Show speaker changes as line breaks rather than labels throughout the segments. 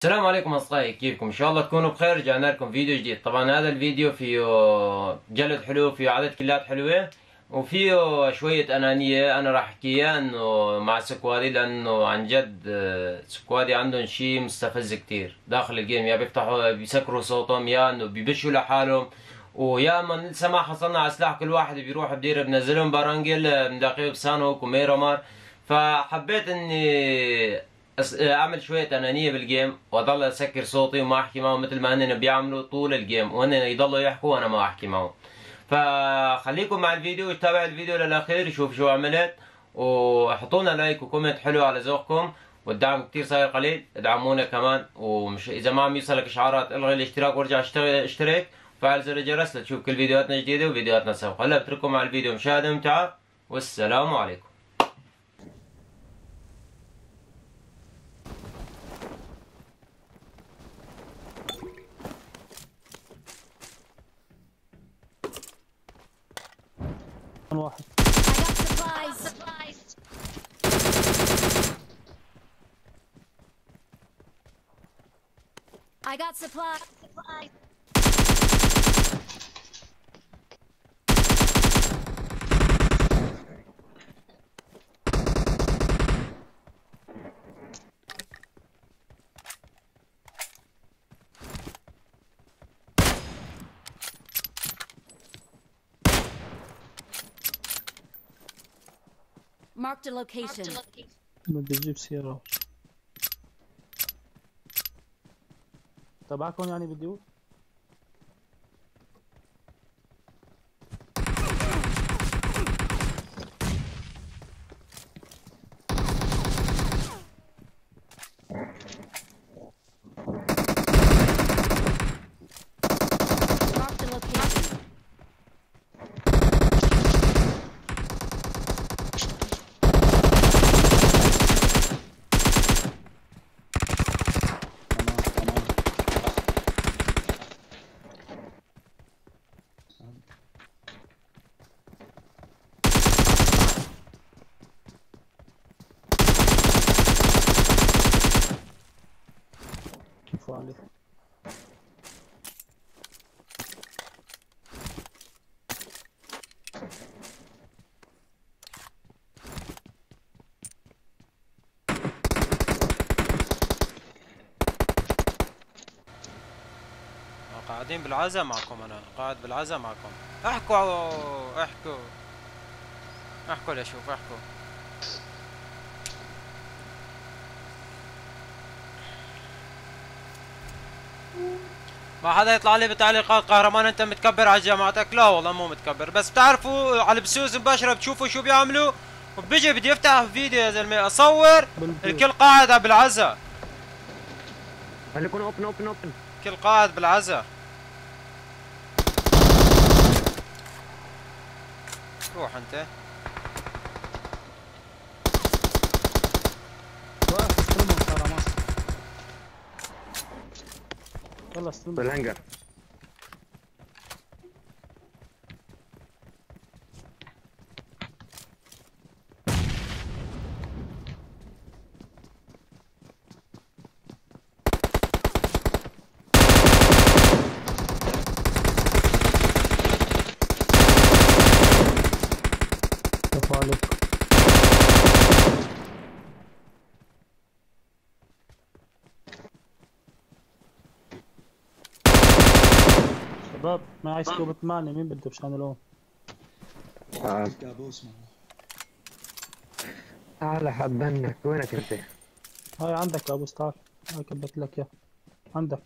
السلام عليكم اصدقائي، كيفكم؟ ان شاء الله تكونوا بخير. رجعنا لكم فيديو جديد. طبعا هذا الفيديو فيه جلد حلو، فيه عدد كلات حلوه، وفيه شويه انانيه. انا راح احكي اياه انه مع سكوادي، لانه عن جد سكوادي عندهم شيء مستفز كتير داخل الجيم. يا بيفتحوا بيسكروا صوتهم، يا انه بيبشوا لحالهم، ويا اما لسه ما حصلنا على سلاح. كل واحد بيروح بدير بنزلهم بارانجل مداقيه بسانوك وميرامار. فحبيت اني اعمل شويه انانيه بالجيم، واضل اسكر صوتي وما احكي معهم مثل ما هن بيعملوا طول الجيم، وهن يضلوا يحكوا وانا ما احكي معهم. فخليكم مع الفيديو، تابع الفيديو للاخير، شوف شو عملت، وحطونا لايك وكومنت حلو على ذوقكم. والدعم كتير صاير قليل، ادعمونا كمان. ومش اذا ما عم يوصلك اشعارات الغي الاشتراك وارجع اشترك، وفعل زر الجرس لتشوف كل فيديوهاتنا الجديده وفيديوهاتنا سوا. هلا بترككم مع الفيديو، مشاهده ممتعه، والسلام عليكم.
واحد.
I got supplies. Marked a location.
بدي اجيب سيارة تبعكم يعني بدي اقول.
Marked a location.
كيف عليك؟
قاعدين بالعزا معكم، انا قاعد بالعزا معكم. احكوا احكوا احكوا لشوف، احكوا. ما حدا يطلع لي بتعليقات قهرمان انت متكبر على جماعتك. لا والله مو متكبر، بس بتعرفوا على البثوث مباشرة بتشوفوا شو بيعملوا، وبيجي بدي يفتح فيديو يا زلمه اصور الكل قاعد بالعزا،
خليكم اوبن.
الكل قاعد بالعزا. روح انت.
واقف استلمهم كهرمان. يلا استلمهم.
بالهنجر.
كيف عليك؟ شباب معي سكوب 8، مين بده بشان لون؟
تعال حبنك، وينك انت؟
هاي عندك يا ابو ستار، هاي كبت لك اياه عندك.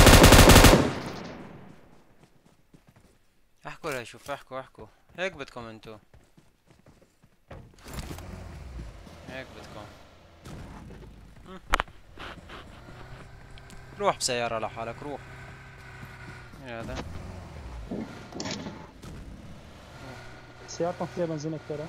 احكوا لشوف، احكوا هيك بدكم انتو، هيك بدكم. روح بسيارة لحالك، روح. هذا
سيارتهم فيها بنزين كثير.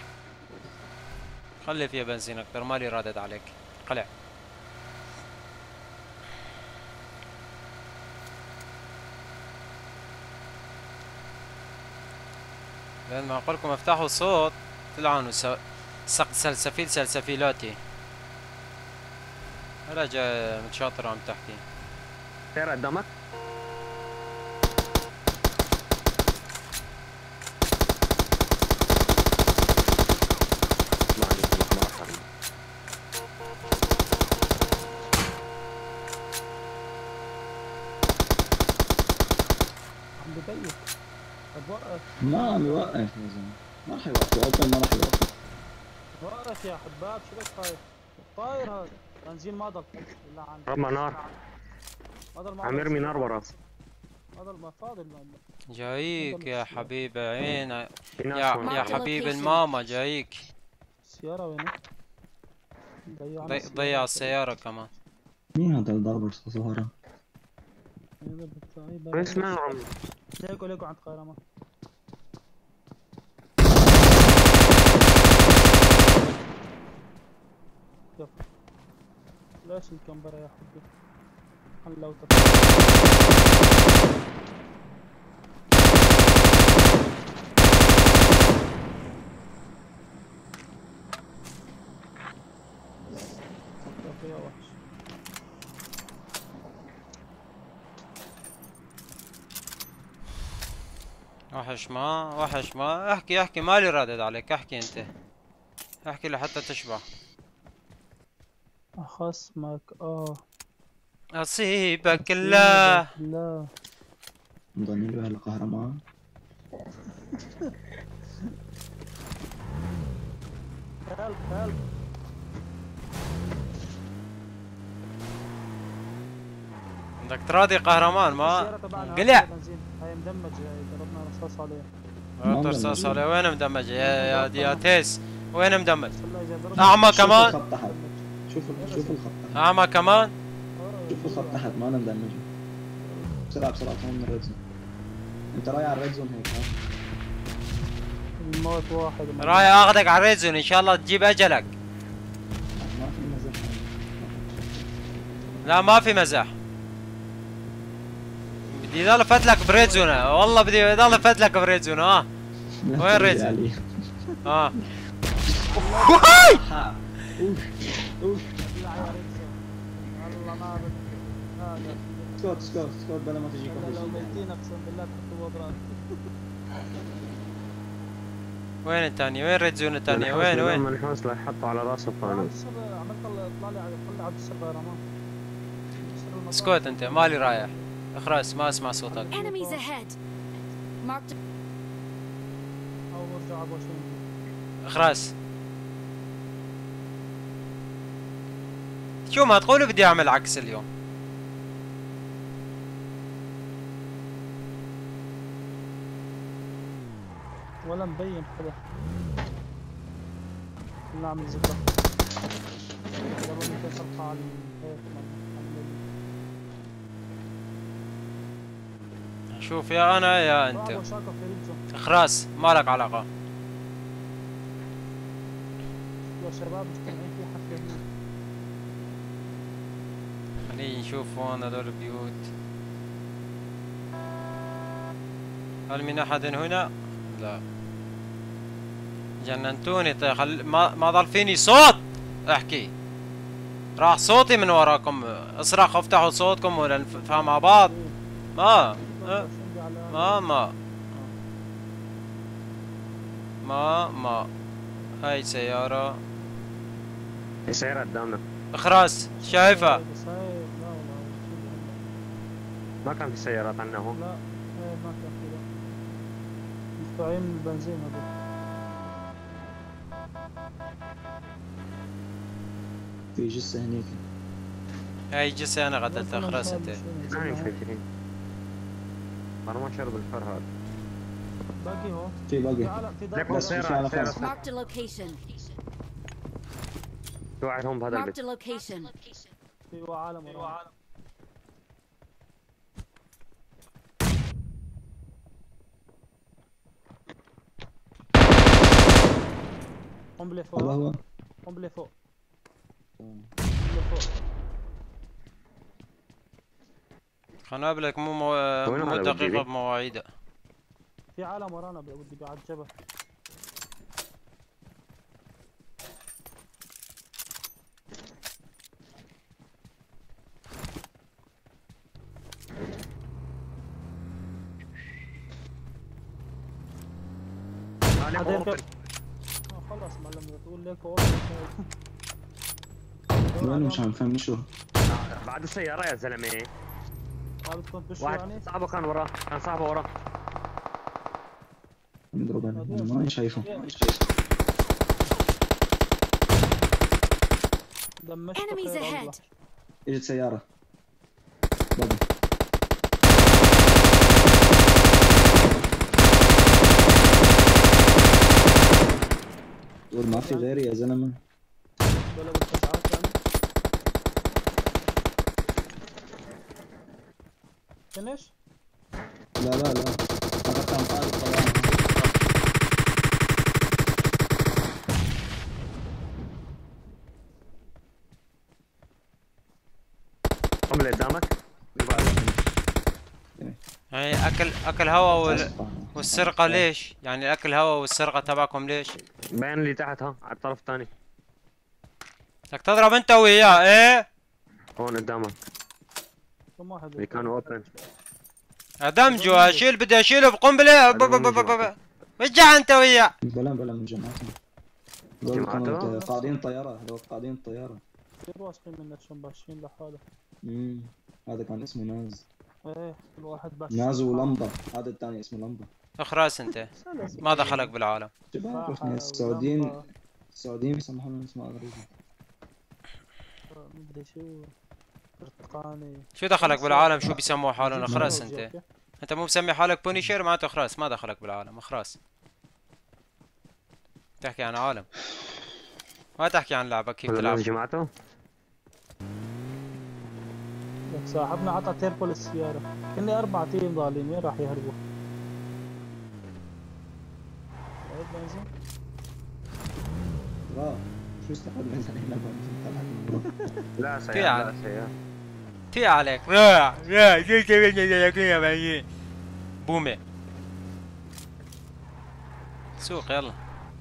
خلي فيها بنزين اكثر، مالي رادد عليك. قلع. لان ما اقول لكم افتحوا صوت تلعنوا سلسفيل سلسفيلاتي. هلا جاي متشاطر عم تحكي.
سيارة قدامك. ما عليك ما أخر.
عم ببيت. طب وقف
ما عم يوقف يا زلمه، ما راح يوقف، اوبن ما راح يوقف.
وقف يا حباب، شو بك طاير؟ طاير هذا بنزين ما ضل الا عن
رمى نار.
ما ضل
عم يرمي نار ورا.
ما ضل ما فاضل
جايك يا حبيبي عين
في ناس
يا
هون.
يا حبيب الماما جايك.
السيارة وينه؟
ضيع السيارة كمان.
مين هذا اللي ضرب رصاص ورا؟
اسمع عم.
ليكو عند قيرمان. ليش الكمبرة يا حبي؟ لو يا وحش.
وحش ما احكي مالي رادد عليك. احكي انت، احكي لحتى تشبع.
خصمك
اصيبك لا
لا
مضنين له هالقهرمان.
هلب
بدك تراضي قهرمان ما
السيارة تبعنا
قلع.
هي مدمجة، ضربنا رصاص عليها.
رصاص عليه. وين مدمج يا تيس؟ وين مدمج؟
والله إذا ضربنا
اعمى
شوف
كمان.
الخط تحت، شوف الخط تحت،
اعمى كمان.
شوف الخط تحت ما انا مدمجه. بسرعة هون من الريد زون. انت رايح على الريد زون هيك ها؟
الموت واحد
رايح اخذك على الريد زون ان شاء الله تجيب اجلك.
ما في مزح.
لا ما في مزح. بدي يضل فتلك بريد زون، والله بدي يضل فتلك بريد زون. وين ريد زون؟
اوف اوف.
والله ما بدي.
سكوت بلا ما تجيك
لو ميتين اقسم بالله تحطوا وضرات.
وين الثانية؟ وين ريد زون الثانية؟ وين
لما الحوصلة يحطوا على راسه فانوس.
عملت طلع لي عبد السر غيرمان.
اسكت انت مالي رايح. اخرس ما اسمع صوتك.
Enemies ahead. Marked.
او برجع ابو شو.
اخرس. شو ما تقولوا بدي اعمل عكس اليوم.
ولا مبين حدا. نعمل ذكر. يلا ممكن تلقى على هيك.
شوف يا انا يا انت. اخرس مالك علاقة.
يا شباب مجتمعين في حفلة هنا.
خليني نشوف هون هذول البيوت. هل من احد هنا؟ لا. جننتوني. طيب ما ضل فيني صوت احكي. راح صوتي من وراكم. اصرخ افتحوا صوتكم ولا نفهم مع بعض. ما هاي سيارة.
السيارة قدامنا.
اخرس شايفها.
ما كان في سيارات عندنا هون.
لا ما كان في. مقطوعين من البنزين هذول.
في جثة هنيك.
هاي جسي انا قتلتها. اخرس انت.
نعم شايفين. أنا ما شرب الفر هذا.
باقي هون.
في باقي.
لك
بس مش على خلاص.
Marked a location.
في واحد هون بهذا
Marked
البيت.
a location.
في عالم ورا. قنبلة فوق.
هذا هو.
قنبلة فوق.
قنابلك مو دقيقة بمواعيدها.
في عالم ورانا بدي على الجبل.
عليكم
حدا
اوبن.
يركب. خلص معلم تقول لك
وين مش عم فهم شو.
بعد السيارة يا زلمة.
بتكون بشو يعني؟
واحد صاحبه كان وراه، كان صاحبه وراه.
نضرب انا ما شايفه.
دمشت
Enemies
خير الله.
ahead.
اجت سيارة بابا. تقول ما في غيري يا زلمة.
بلا بالتسعات يعني. فينيش؟
لا فقط عم طالب طيارة.
هم اللي قدامك.
يعني اكل هوا والسرقة ليش؟ يعني الاكل هوا والسرقة تبعكم ليش؟
بين اللي تحت ها على الطرف الثاني.
بدك تضرب انت وياه ايه؟
هون قدامك.
كم واحد؟
اللي كانوا اوبن.
ادمجوا بدي اشيله بقنبلة. رجع انت وياه.
بلا من جماعتهم. هذول كانوا
جماعته؟
قاعدين طيارة. هذول قاعدين طيارة.
كثير واثقين منك شو مباشرين لحاله.
هذا كان اسمه ناز.
ايه كل واحد باش
ناز ولمبة. هذا الثاني اسمه لمبة.
اخراس انت ما دخلك بالعالم.
شباب السعوديين بيسمحوا لهم اسماء غريبة.
مدري شو برتقاني.
شو دخلك بالعالم؟ شو بيسموا حالهم؟ اخراس انت مو مسمي حالك بونيشر معناته اخراس. ما دخلك بالعالم اخراس. تحكي عن عالم ما تحكي عن لعبك كيف تلعب.
جماعته؟
لك صاحبنا عطى تيربو للسيارة. كنا 4 تيم ضالين وين راح يهربوا؟ طيب بنزين؟
لا شو استفدنا اذا هنا بنزين؟
لا
في
سيارة لا سيارة.
تي عليك لا جيت يا بني بومي سوق يلا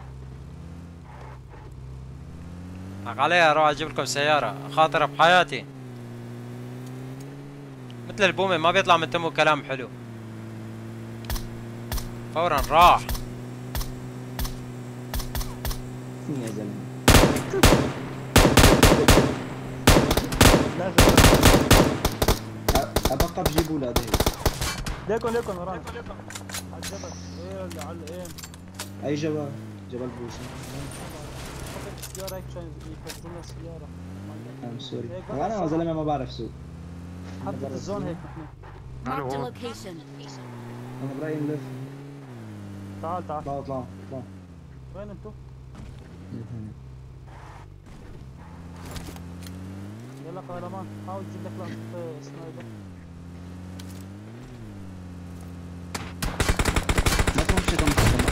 حق عليها. اروح اجيب لكم سيارة خاطرة بحياتي. مثل البومي ما بيطلع من تمه كلام حلو. فورا راح.
يا زلمة ابقى بجيب اولاد هيك.
ليكن ورانا على الجبل. ايه اللي على الايه؟
اي جبل؟ جبل بوسي.
حطيت السيارة هيك عشان يفجرون السيارة.
ام سوري وانا يا زلمة ما بعرف سوق.
حطيت الزون هيك نحن.
Marked a
هون.
location.
انا برايي نلف.
تعال
اطلعوا
وين انتو؟ يلا قهرمان حاول تجيب لك لقطة سنايبر.
ما تروح شكل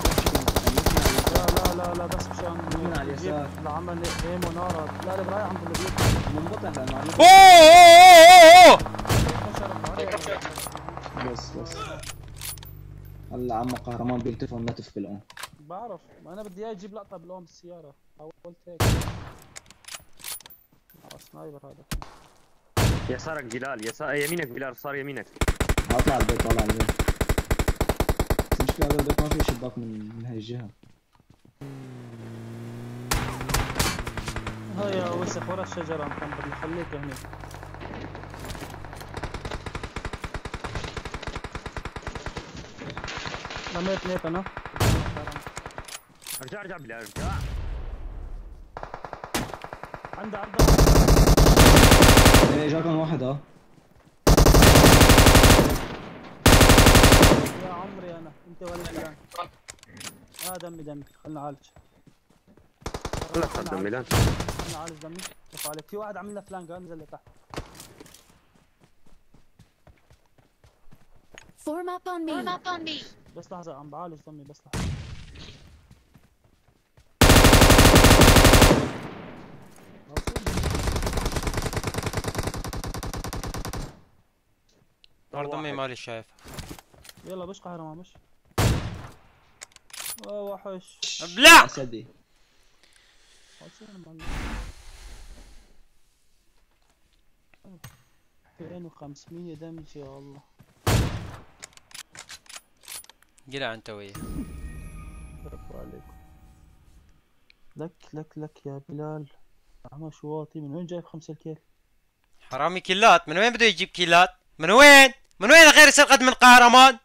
لا بس مشان
من على اليسار.
العمل ايم ونار. لا برايي عند اللي
منبطح لانه عم بس هلا عم قهرمان بيلتفوا النتف بالأم.
بعرف ما انا بدي اياه يجيب لقطة بالأم بالسيارة. حاولت هيك. سنايبر هذا.
يسارك جلال يمينك بلال صار يمينك.
اطلع البيت طالع البيت. المشكلة هذا البيت ما في شباك من هاي الجهة.
هيا وسخ ورا الشجرة محمد خليك هنا. رميت نيت انا.
ارجع بلال ارجع.
عنده
ايه جاكم واحد
يا عمري انا انت ولد فلان. دمي خلنا نعالج.
لا تقدم ميلان.
خلنا نعالج دمي. شوف عليك في واحد عمل لنا فلان قال نزل لتحت.
Form up on me.
بس لحظة عم بعالج دمي بس لحظة.
برضه امي مالي شايف.
يلا بش قهرمان بش. وحش.
ابلع
اسدي.
2500 دمج يا الله.
قلع انت وياه.
برافو عليك. لك يا بلال. عم شواطي من وين جايب 5 الكيل؟
حرامي كيلات، من وين بده يجيب كيلات؟ من وين غير سرقة من قهرمان؟